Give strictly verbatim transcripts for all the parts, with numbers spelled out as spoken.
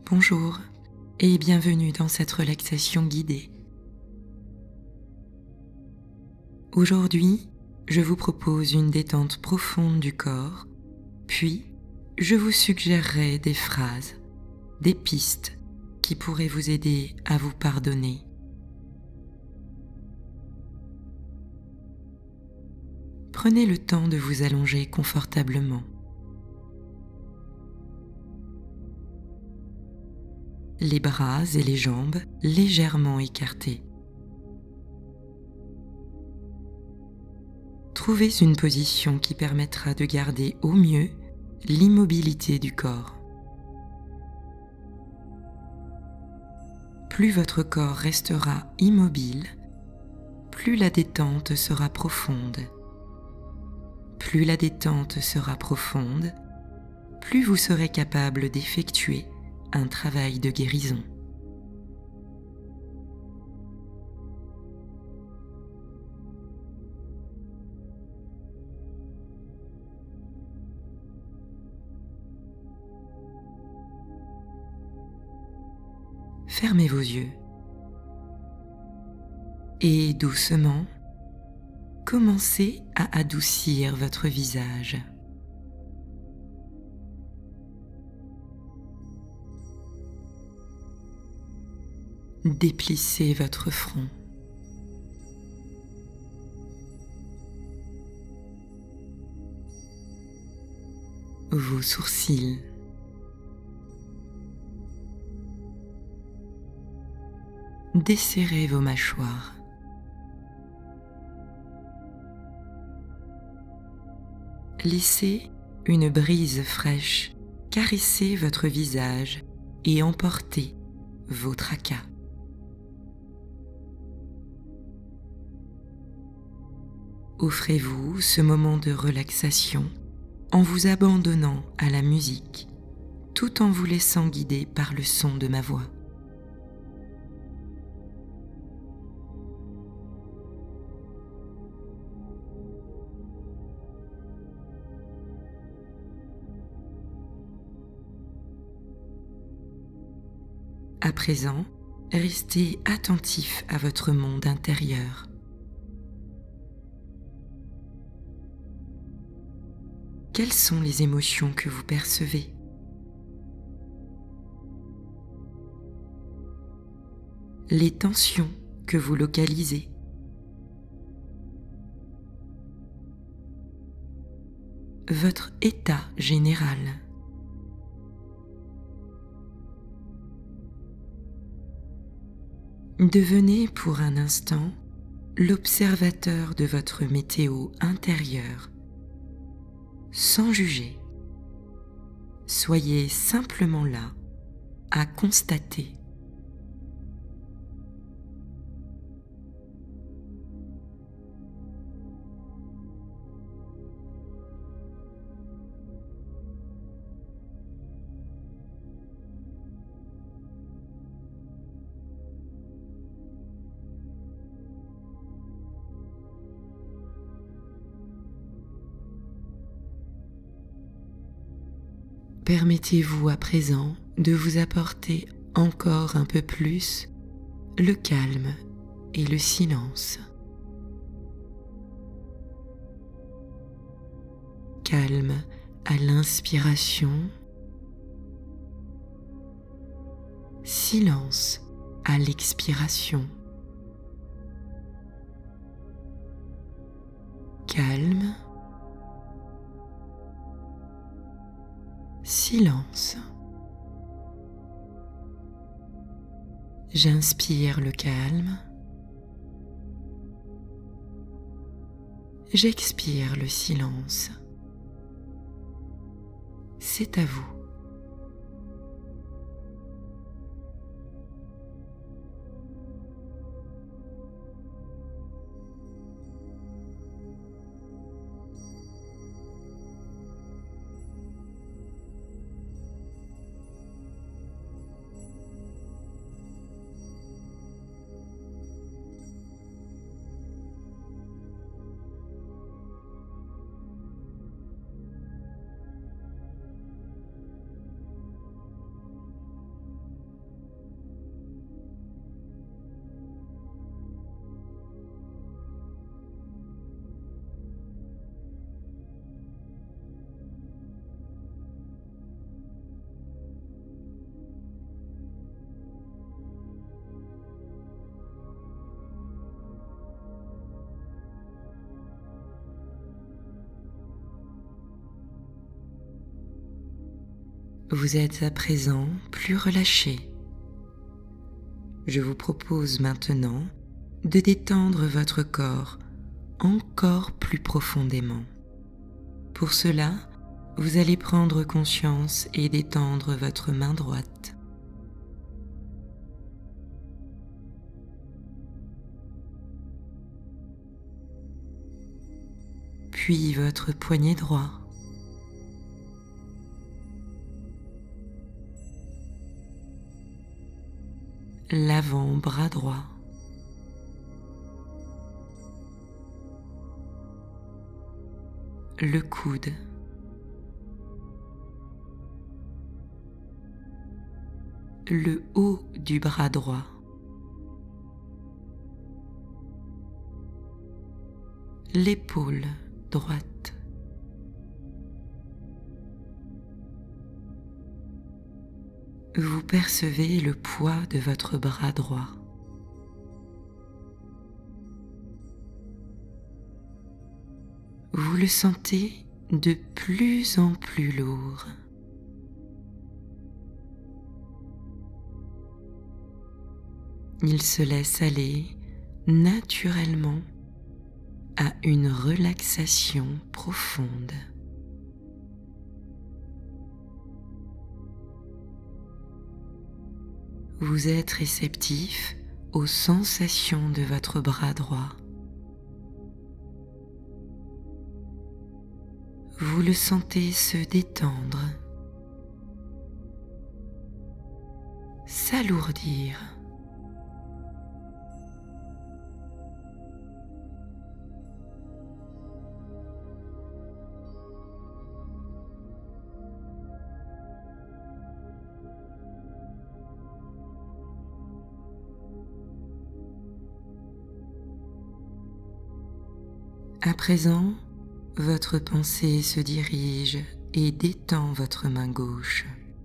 Bonjour et bienvenue dans cette relaxation guidée. Aujourd'hui, je vous propose une détente profonde du corps, puis je vous suggérerai des phrases, des pistes qui pourraient vous aider à vous pardonner. Prenez le temps de vous allonger confortablement. Les bras et les jambes légèrement écartés. Trouvez une position qui permettra de garder au mieux l'immobilité du corps. Plus votre corps restera immobile, plus la détente sera profonde. Plus la détente sera profonde, plus vous serez capable d'effectuer un travail de guérison. Fermez vos yeux et doucement, commencez à adoucir votre visage. Déplissez votre front. Vos sourcils. Desserrez vos mâchoires. Laissez une brise fraîche caresser votre visage et emporter vos tracas. Offrez-vous ce moment de relaxation en vous abandonnant à la musique, tout en vous laissant guider par le son de ma voix. À présent, restez attentif à votre monde intérieur. Quelles sont les émotions que vous percevez? Les tensions que vous localisez? Votre état général? Devenez pour un instant l'observateur de votre météo intérieure, sans juger. Soyez simplement là à constater. Permettez-vous à présent de vous apporter encore un peu plus le calme et le silence. Calme à l'inspiration, silence à l'expiration. Calme, silence. J'inspire le calme. J'expire le silence. C'est à vous. Vous êtes à présent plus relâché. Je vous propose maintenant de détendre votre corps encore plus profondément. Pour cela, vous allez prendre conscience et détendre votre main droite. Puis votre poignet droit. L'avant-bras droit. Le coude. Le haut du bras droit. L'épaule droite. Vous percevez le poids de votre bras droit. Vous le sentez de plus en plus lourd. Il se laisse aller naturellement à une relaxation profonde. Vous êtes réceptif aux sensations de votre bras droit. Vous le sentez se détendre, s'alourdir. À présent, votre pensée se dirige et détend votre main gauche.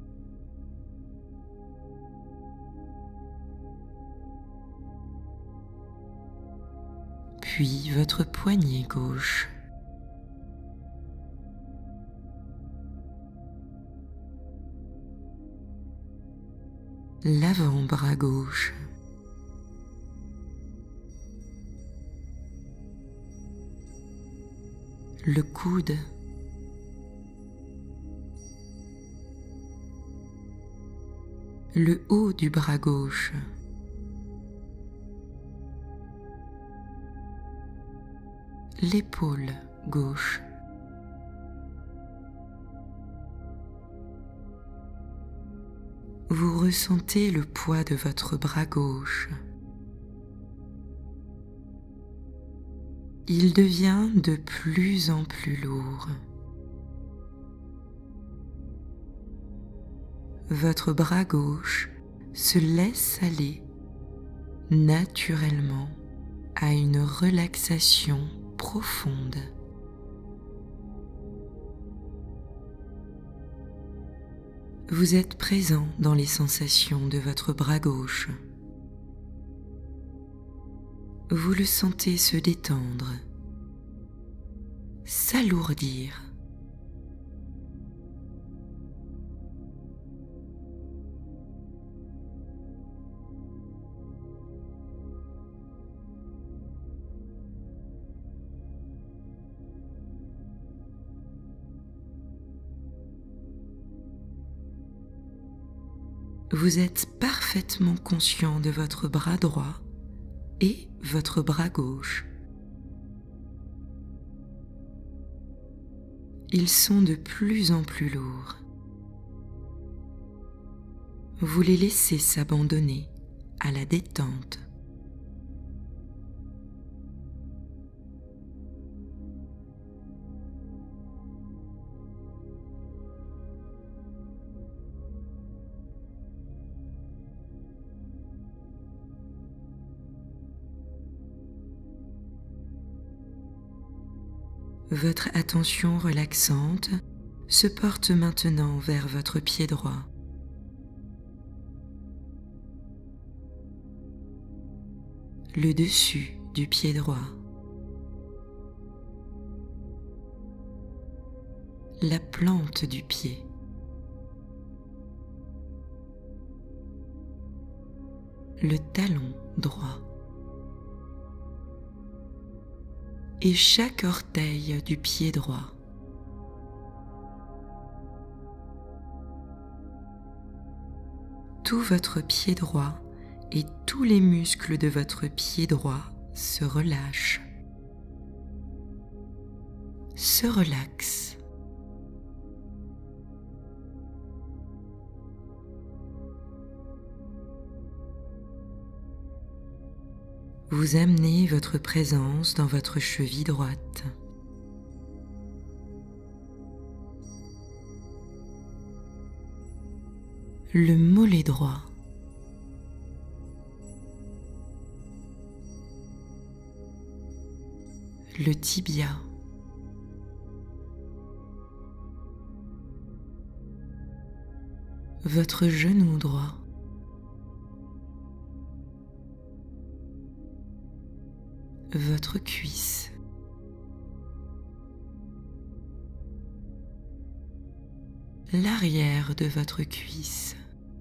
Puis votre poignet gauche. L'avant-bras gauche. Le coude, le haut du bras gauche, l'épaule gauche, vous ressentez le poids de votre bras gauche. Il devient de plus en plus lourd. Votre bras gauche se laisse aller naturellement à une relaxation profonde. Vous êtes présent dans les sensations de votre bras gauche. Vous le sentez se détendre, s'alourdir. Vous êtes parfaitement conscient de votre bras droit et votre bras gauche. Ils sont de plus en plus lourds. Vous les laissez s'abandonner à la détente. Votre attention relaxante se porte maintenant vers votre pied droit. Le dessus du pied droit. La plante du pied. le talon droit et chaque orteil du pied droit. Tout votre pied droit et tous les muscles de votre pied droit se relâchent, se relaxent. Vous amenez votre présence dans votre cheville droite. Le mollet droit. Le tibia. Votre genou droit. Votre cuisse. L'arrière de votre cuisse.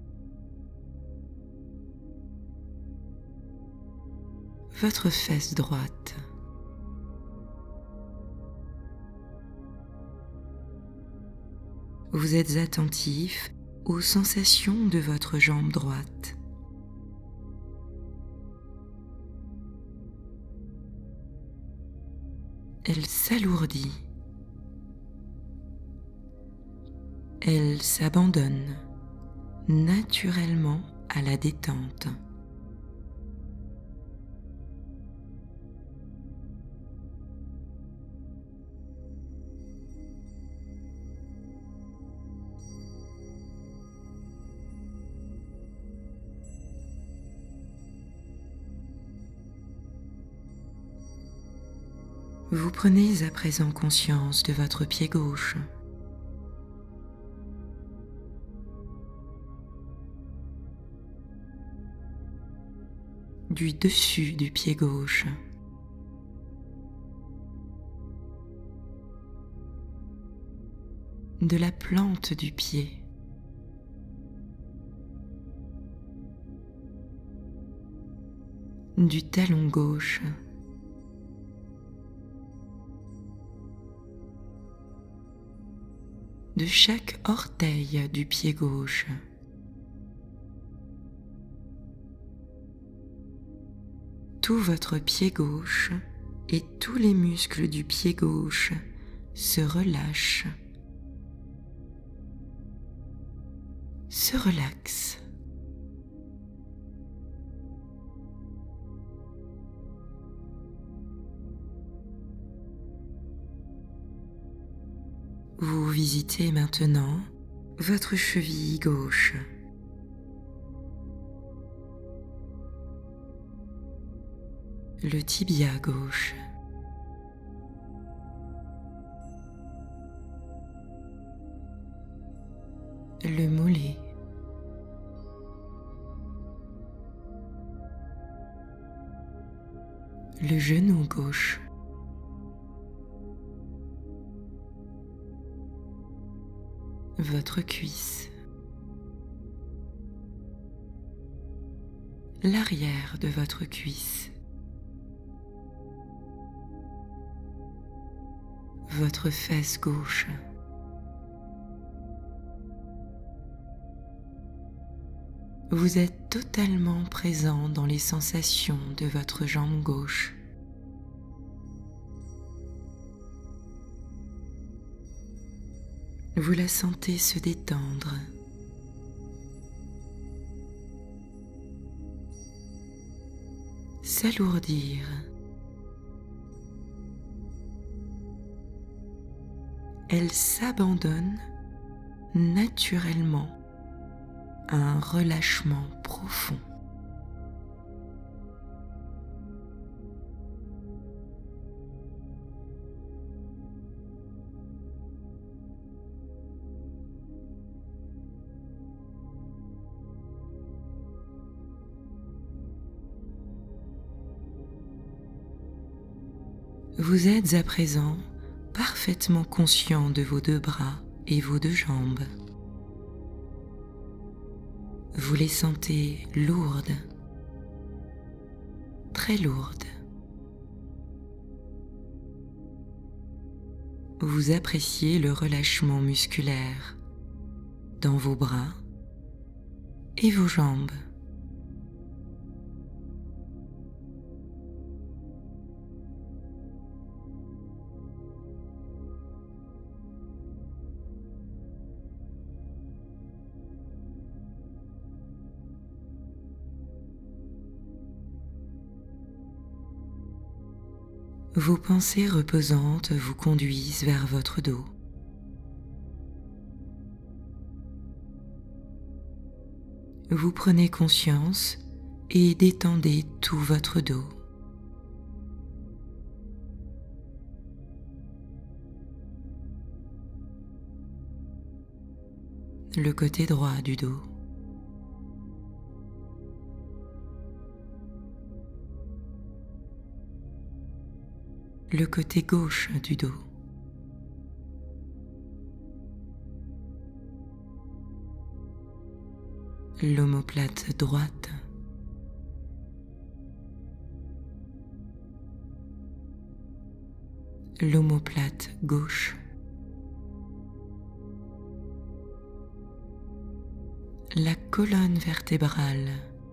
Votre fesse droite. Vous êtes attentif aux sensations de votre jambe droite. Elle s'alourdit. Elle s'abandonne naturellement à la détente. Vous prenez à présent conscience de votre pied gauche. Du dessus du pied gauche. De la plante du pied. Du talon gauche. De chaque orteil du pied gauche. Tout votre pied gauche et tous les muscles du pied gauche se relâchent, se relaxent. Vous visitez maintenant votre cheville gauche. Le tibia gauche. Le mollet. Le genou gauche. Votre cuisse. L'arrière de votre cuisse. Votre fesse gauche. Vous êtes totalement présent dans les sensations de votre jambe gauche. Vous la sentez se détendre. S'alourdir. Elle s'abandonne naturellement à un relâchement profond. Vous êtes à présent parfaitement conscient de vos deux bras et vos deux jambes. Vous les sentez lourdes, très lourde. Vous appréciez le relâchement musculaire dans vos bras et vos jambes. Vos pensées reposantes vous conduisent vers votre dos. Vous prenez conscience et détendez tout votre dos. Le côté droit du dos. Le côté gauche du dos. L'omoplate droite. L'omoplate gauche. La colonne vertébrale.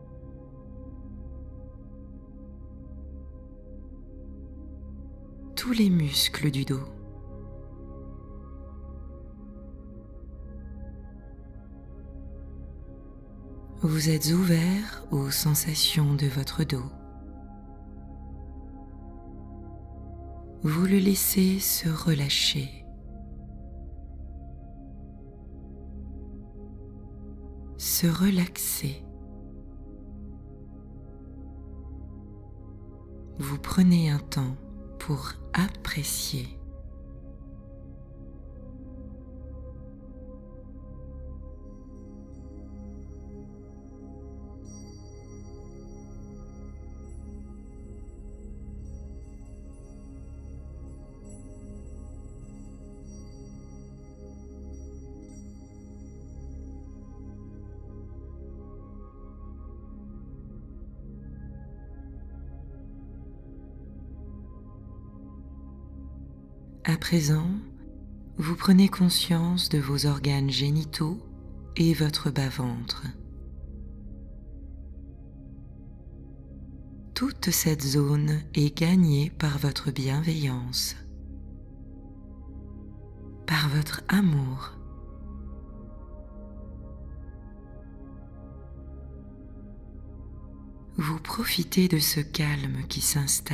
Tous les muscles du dos. Vous êtes ouvert aux sensations de votre dos. Vous le laissez se relâcher. Se relaxer. Vous prenez un temps pour apprécier. À présent, vous prenez conscience de vos organes génitaux et votre bas-ventre. Toute cette zone est gagnée par votre bienveillance, par votre amour. Vous profitez de ce calme qui s'installe.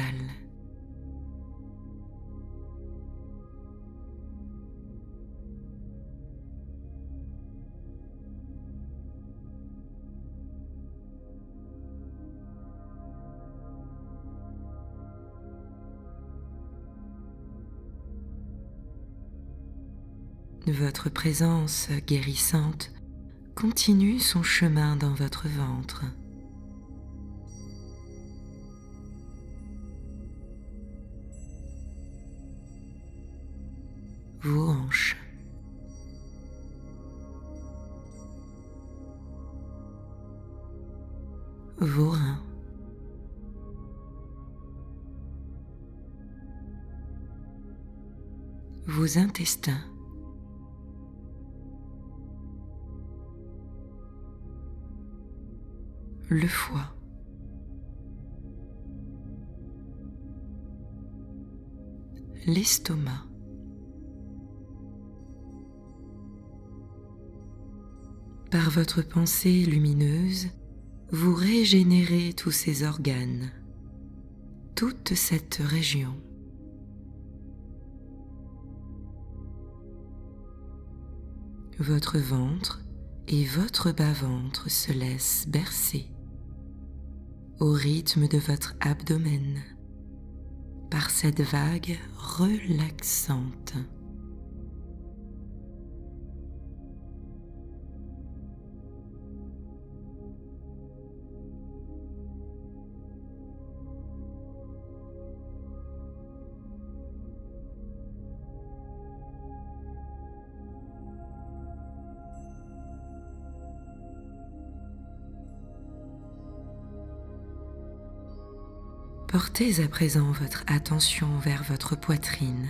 Votre présence guérissante continue son chemin dans votre ventre. Vos hanches. Vos reins. Vos intestins. Le foie, l'estomac, par votre pensée lumineuse, vous régénérez tous ces organes, toute cette région. Votre ventre et votre bas-ventre se laissent bercer au rythme de votre abdomen, par cette vague relaxante. Portez à présent votre attention vers votre poitrine.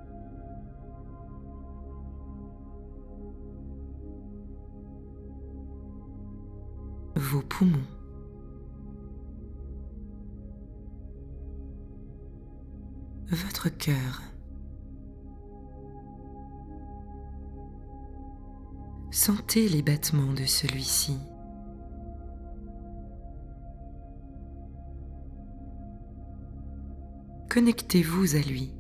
Vos poumons. Votre cœur. Sentez les battements de celui-ci. Connectez-vous à lui.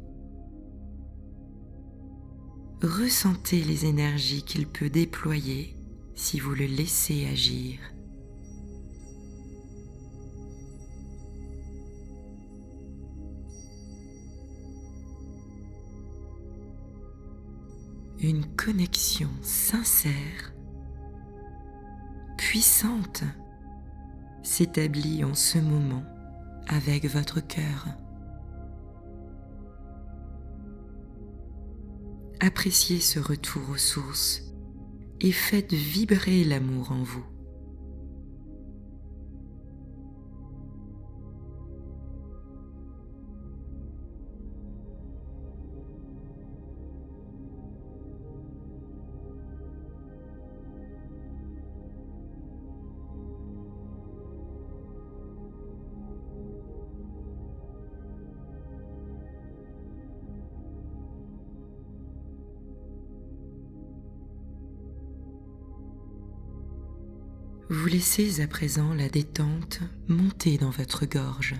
Ressentez les énergies qu'il peut déployer si vous le laissez agir. Une connexion sincère, puissante, s'établit en ce moment avec votre cœur. Appréciez ce retour aux sources et faites vibrer l'amour en vous. Vous laissez à présent la détente monter dans votre gorge.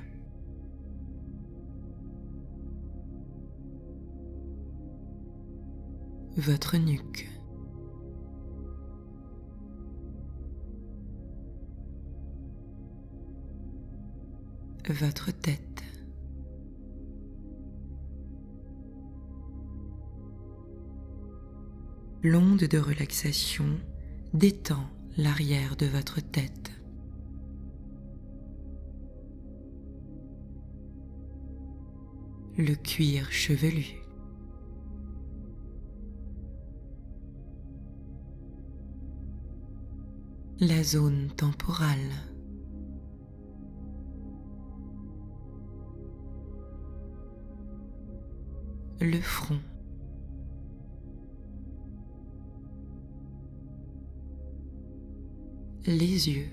Votre nuque. Votre tête. L'onde de relaxation détend l'arrière de votre tête. Le cuir chevelu. La zone temporale. Le front. Les yeux.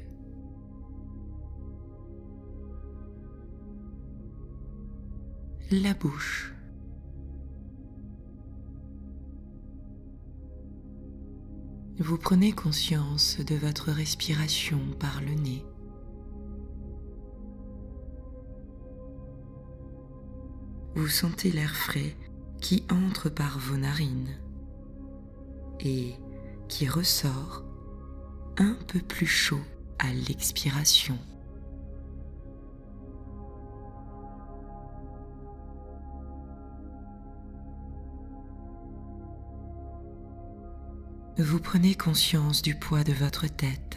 La bouche. Vous prenez conscience de votre respiration par le nez. Vous sentez l'air frais qui entre par vos narines et qui ressort un peu plus chaud à l'expiration. Vous prenez conscience du poids de votre tête.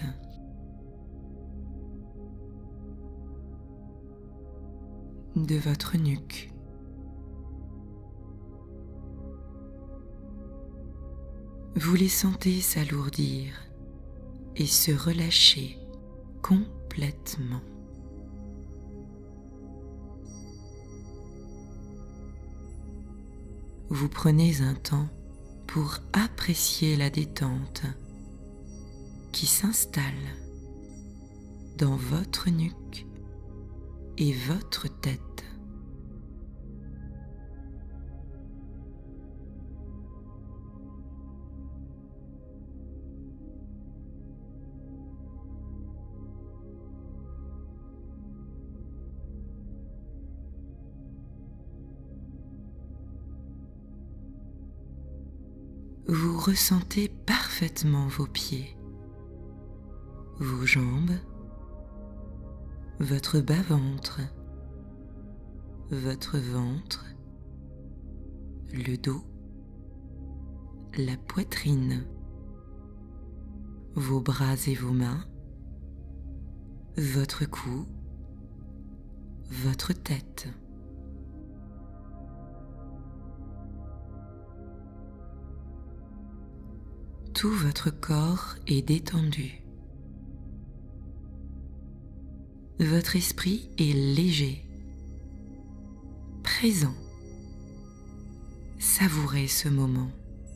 De votre nuque. Vous les sentez s'alourdir et se relâcher complètement. Vous prenez un temps pour apprécier la détente qui s'installe dans votre nuque et votre tête. Vous ressentez parfaitement vos pieds, vos jambes, votre bas-ventre, votre ventre, le dos, la poitrine, vos bras et vos mains, votre cou, votre tête. Tout votre corps est détendu. Votre esprit est léger présent. Savourez ce moment.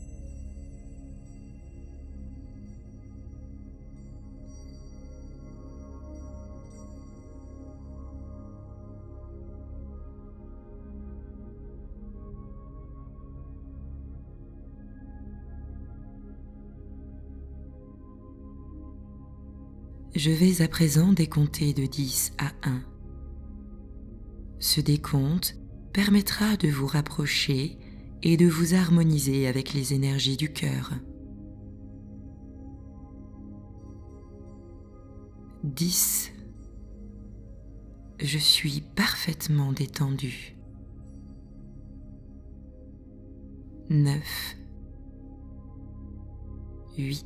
Je vais à présent décompter de dix à un. Ce décompte permettra de vous rapprocher et de vous harmoniser avec les énergies du cœur. dix. Je suis parfaitement détendu. neuf. huit.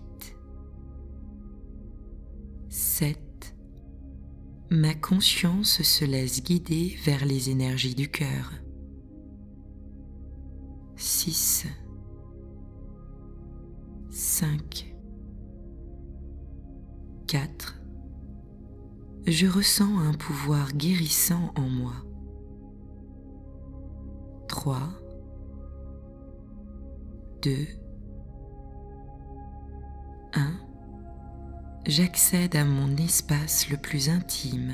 sept. Ma conscience se laisse guider vers les énergies du cœur. six. cinq. quatre. Je ressens un pouvoir guérissant en moi. trois. deux. un. J'accède à mon espace le plus intime.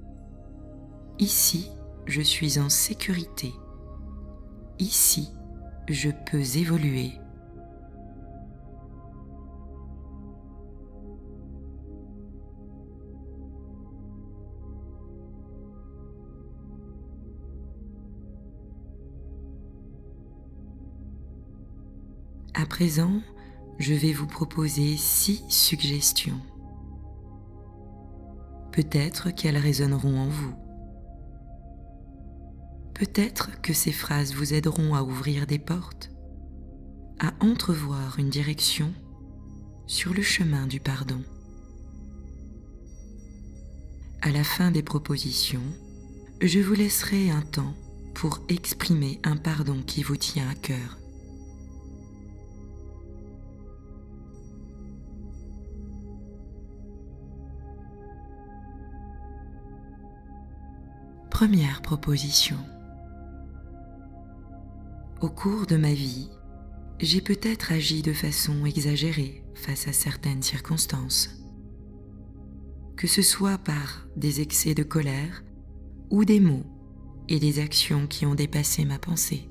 Ici, je suis en sécurité. Ici, je peux évoluer. À présent, je vais vous proposer six suggestions. Peut-être qu'elles résonneront en vous. Peut-être que ces phrases vous aideront à ouvrir des portes, à entrevoir une direction sur le chemin du pardon. À la fin des propositions, je vous laisserai un temps pour exprimer un pardon qui vous tient à cœur. Première proposition. Au cours de ma vie, j'ai peut-être agi de façon exagérée face à certaines circonstances, que ce soit par des excès de colère ou des mots et des actions qui ont dépassé ma pensée.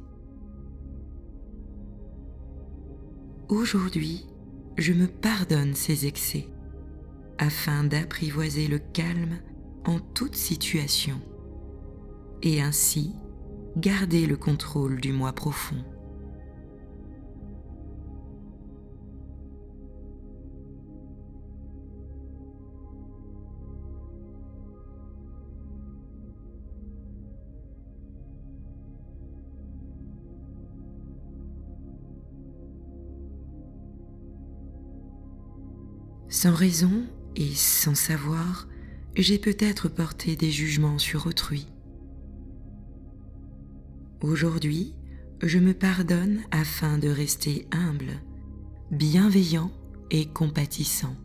Aujourd'hui, je me pardonne ces excès afin d'apprivoiser le calme en toute situation et ainsi garder le contrôle du moi profond. Sans raison et sans savoir, j'ai peut-être porté des jugements sur autrui. Aujourd'hui, je me pardonne afin de rester humble, bienveillant et compatissant.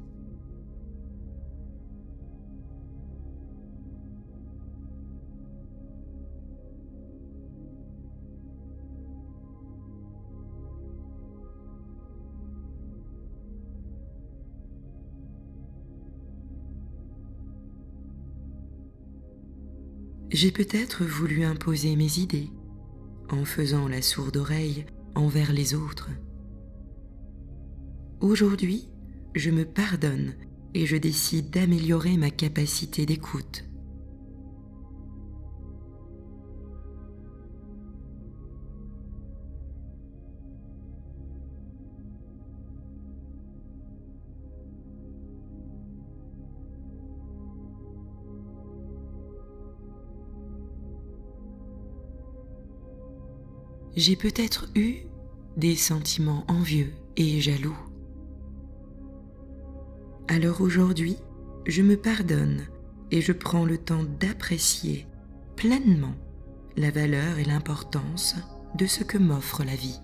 J'ai peut-être voulu imposer mes idées, en faisant la sourde oreille envers les autres. Aujourd'hui, je me pardonne et je décide d'améliorer ma capacité d'écoute. J'ai peut-être eu des sentiments envieux et jaloux. Alors aujourd'hui, je me pardonne et je prends le temps d'apprécier pleinement la valeur et l'importance de ce que m'offre la vie.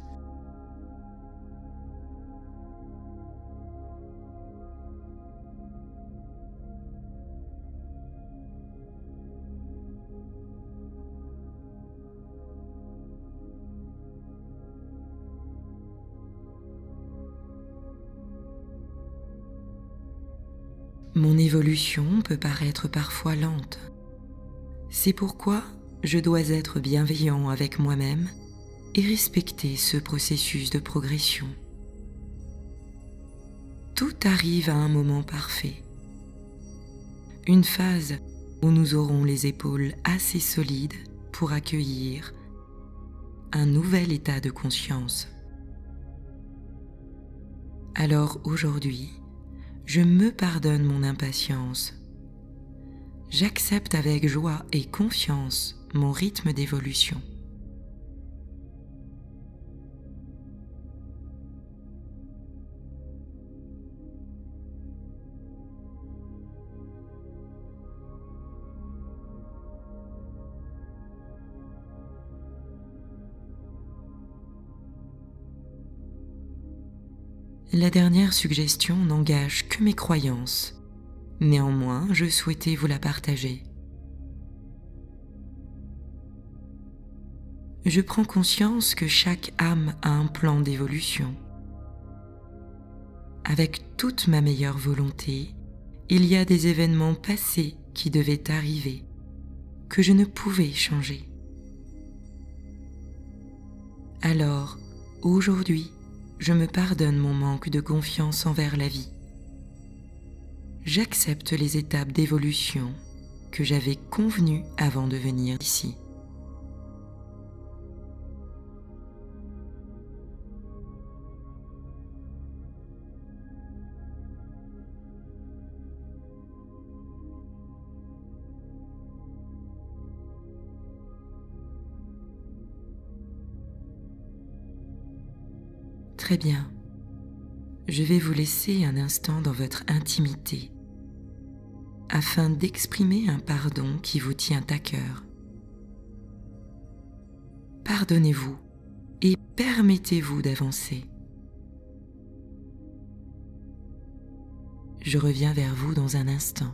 Mon évolution peut paraître parfois lente. C'est pourquoi je dois être bienveillant avec moi-même et respecter ce processus de progression. Tout arrive à un moment parfait. Une phase où nous aurons les épaules assez solides pour accueillir un nouvel état de conscience. Alors aujourd'hui, je me pardonne mon impatience. J'accepte avec joie et confiance mon rythme d'évolution. La dernière suggestion n'engage que mes croyances. Néanmoins, je souhaitais vous la partager. Je prends conscience que chaque âme a un plan d'évolution. Avec toute ma meilleure volonté, il y a des événements passés qui devaient arriver, que je ne pouvais changer. Alors, aujourd'hui, je me pardonne mon manque de confiance envers la vie. J'accepte les étapes d'évolution que j'avais convenues avant de venir ici. Très bien. Je vais vous laisser un instant dans votre intimité afin d'exprimer un pardon qui vous tient à cœur. Pardonnez-vous et permettez-vous d'avancer. Je reviens vers vous dans un instant.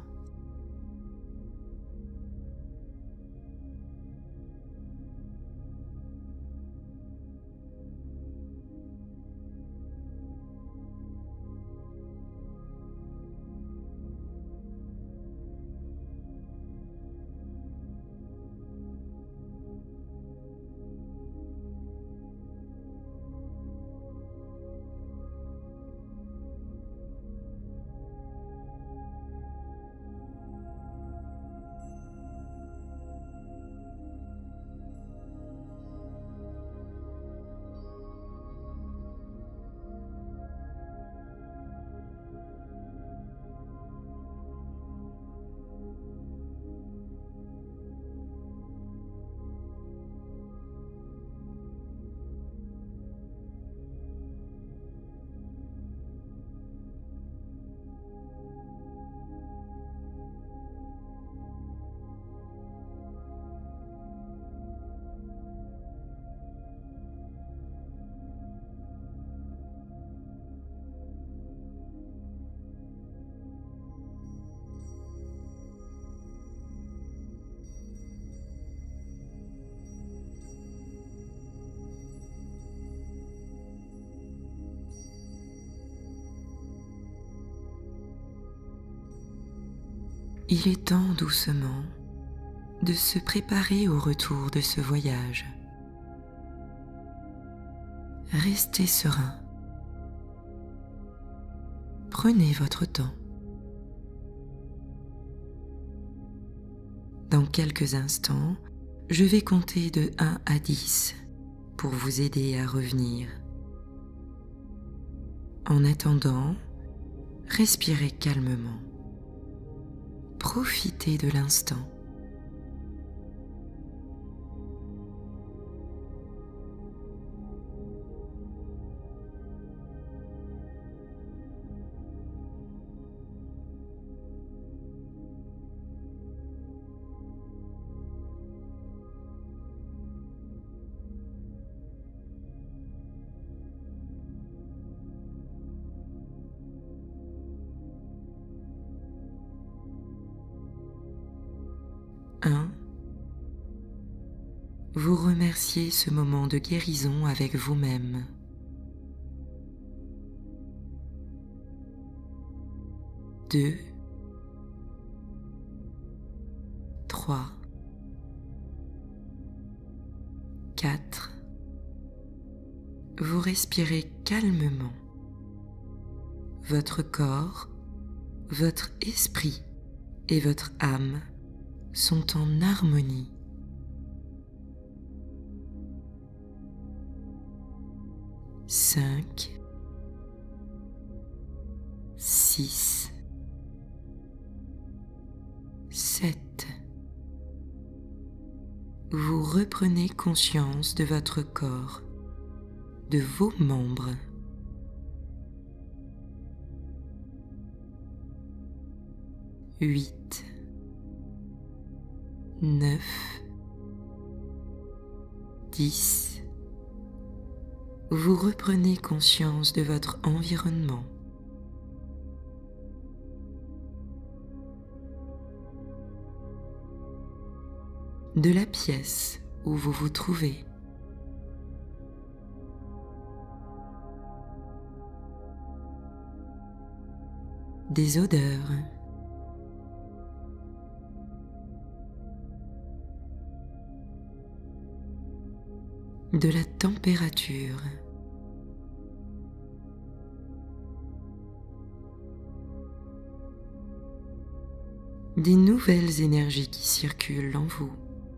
Il est temps doucement de se préparer au retour de ce voyage. Restez serein. Prenez votre temps. Dans quelques instants, je vais compter de un à dix pour vous aider à revenir. En attendant, respirez calmement. Profitez de l'instant. un. Vous remerciez ce moment de guérison avec vous-même. deux. trois, quatre. Vous respirez calmement. Votre corps, votre esprit et votre âme sont en harmonie. Cinq, six, sept. Vous reprenez conscience de votre corps, de vos membres. Huit, neuf, dix. Vous reprenez conscience de votre environnement. De la pièce où vous vous trouvez. Des odeurs. De la température. Des nouvelles énergies qui circulent en vous.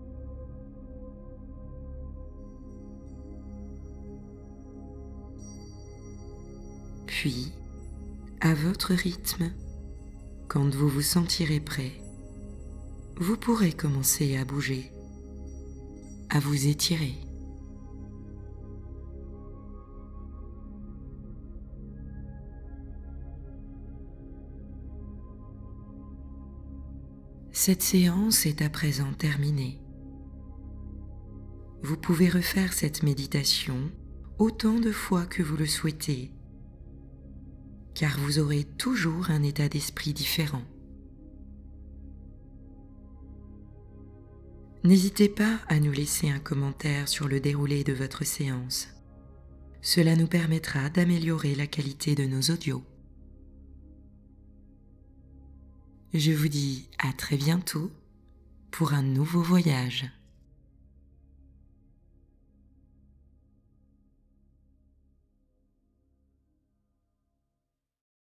Puis, à votre rythme, quand vous vous sentirez prêt, vous pourrez commencer à bouger, à vous étirer. Cette séance est à présent terminée. Vous pouvez refaire cette méditation autant de fois que vous le souhaitez, car vous aurez toujours un état d'esprit différent. N'hésitez pas à nous laisser un commentaire sur le déroulé de votre séance. Cela nous permettra d'améliorer la qualité de nos audios. Je vous dis à très bientôt pour un nouveau voyage.